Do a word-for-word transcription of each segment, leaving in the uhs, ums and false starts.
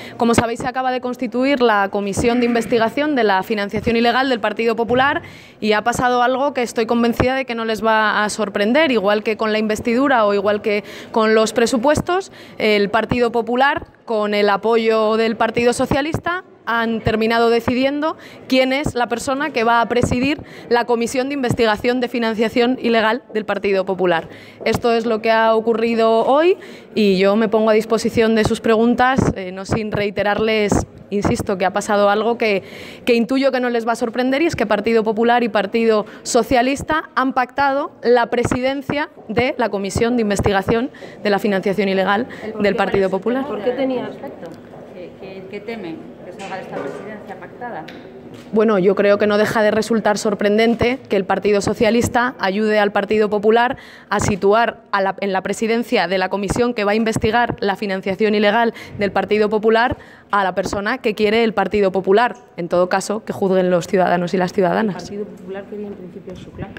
Como sabéis, se acaba de constituir la Comisión de Investigación de la Financiación Ilegal del Partido Popular y ha pasado algo que estoy convencida de que no les va a sorprender. Igual que con la investidura o igual que con los presupuestos, el Partido Popular, con el apoyo del Partido Socialista, han terminado decidiendo quién es la persona que va a presidir la Comisión de Investigación de Financiación Ilegal del Partido Popular. Esto es lo que ha ocurrido hoy y yo me pongo a disposición de sus preguntas, eh, no sin reiterarles, insisto, que ha pasado algo que, que intuyo que no les va a sorprender, y es que Partido Popular y Partido Socialista han pactado la presidencia de la Comisión de Investigación de la Financiación Ilegal del Partido Popular. ¿Por qué tenía aspecto? ¿Qué, qué, qué temen que salga de esta presidencia pactada? Bueno, yo creo que no deja de resultar sorprendente que el Partido Socialista ayude al Partido Popular a situar a la, en la presidencia de la comisión que va a investigar la financiación ilegal del Partido Popular a la persona que quiere el Partido Popular. En todo caso, que juzguen los ciudadanos y las ciudadanas. ¿El Partido Popular quería en principio Xuclà?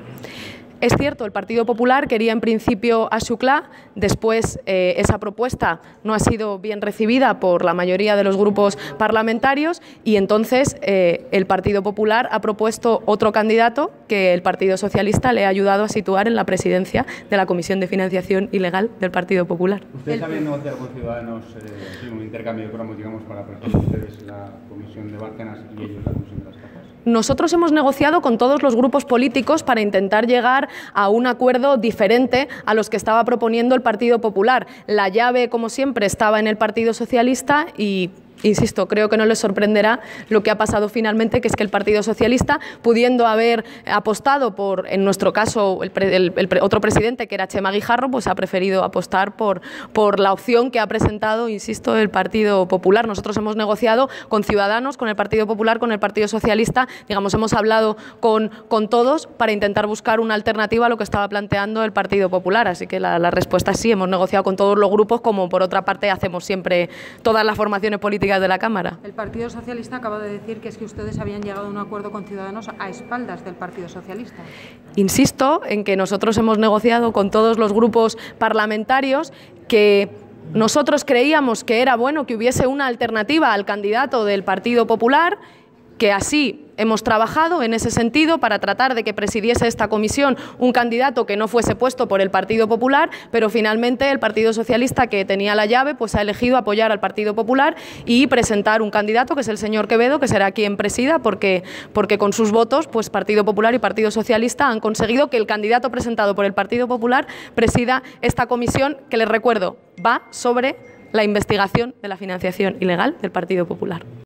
Es cierto, el Partido Popular quería en principio a Xuclà, después eh, esa propuesta no ha sido bien recibida por la mayoría de los grupos parlamentarios y entonces eh, el Partido Popular ha propuesto otro candidato que el Partido Socialista le ha ayudado a situar en la presidencia de la Comisión de Financiación Ilegal del Partido Popular. ¿Ustedes habían negociado con Ciudadanos eh, un intercambio de cromos, digamos, para presentar ustedes la Comisión de Bárcenas y ellos la Comisión de las Cajas? Nosotros hemos negociado con todos los grupos políticos para intentar llegar a un acuerdo diferente a los que estaba proponiendo el Partido Popular. La llave, como siempre, estaba en el Partido Socialista y, insisto, creo que no les sorprenderá lo que ha pasado finalmente, que es que el Partido Socialista, pudiendo haber apostado por, en nuestro caso, el, el, el otro presidente, que era Txema Guijarro, pues ha preferido apostar por, por la opción que ha presentado, insisto, el Partido Popular. Nosotros hemos negociado con Ciudadanos, con el Partido Popular, con el Partido Socialista, digamos, hemos hablado con, con todos para intentar buscar una alternativa a lo que estaba planteando el Partido Popular. Así que la, la respuesta es sí, hemos negociado con todos los grupos, como por otra parte hacemos siempre todas las formaciones políticas de la Cámara. El Partido Socialista acaba de decir que es que ustedes habían llegado a un acuerdo con Ciudadanos a espaldas del Partido Socialista. Insisto en que nosotros hemos negociado con todos los grupos parlamentarios, que nosotros creíamos que era bueno que hubiese una alternativa al candidato del Partido Popular, que así hemos trabajado en ese sentido para tratar de que presidiese esta comisión un candidato que no fuese puesto por el Partido Popular, pero finalmente el Partido Socialista, que tenía la llave, pues ha elegido apoyar al Partido Popular y presentar un candidato, que es el señor Quevedo, que será quien presida, porque, porque con sus votos, pues Partido Popular y Partido Socialista han conseguido que el candidato presentado por el Partido Popular presida esta comisión, que les recuerdo, va sobre la investigación de la financiación ilegal del Partido Popular.